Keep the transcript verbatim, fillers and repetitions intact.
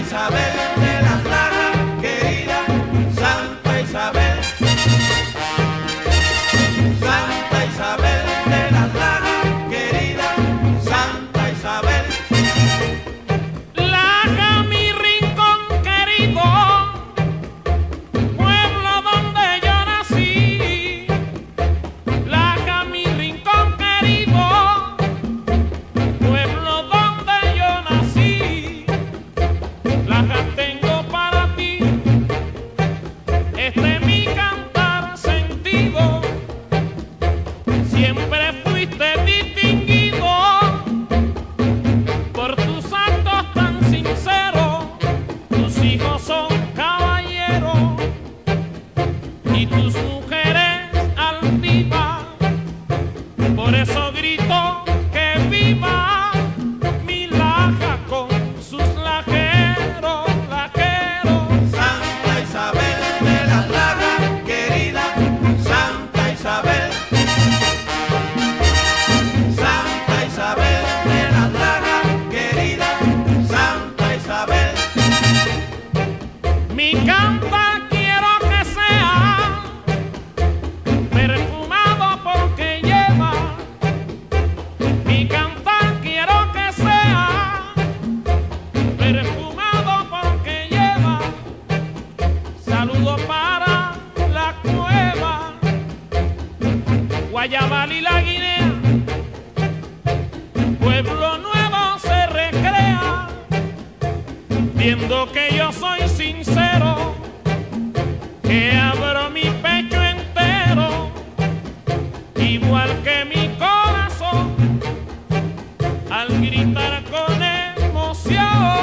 Isabel de las Lajas, querida Santa Isabel. Santa Isabel de las Lajas, querida Santa Isabel. Laja, mi rincón querido, pueblo donde yo nací. Laja, mi rincón querido, pueblo donde yo nací. Laja, tengo para ti este mi cantar sentido. Siempre fuiste distinguido por tus actos tan sinceros. Tus hijos son caballeros y tus mujeres altivas. Por eso grito que viva mi Laja con sus lajeros, lajeros. Santa Isabel de las Lajas, querida Santa Isabel. Santa Isabel de las Lajas, querida Santa Isabel. Mi canta quiero que sea perfumado porque lleva. Mi canta quiero que sea perfumado porque lleva. Saludo para la cueva, Guayabal y la Guinea. Pueblo nuevo se recrea viendo que yo soy sincero, que abro mi pecho entero, igual que mi corazón, al gritar con emoción.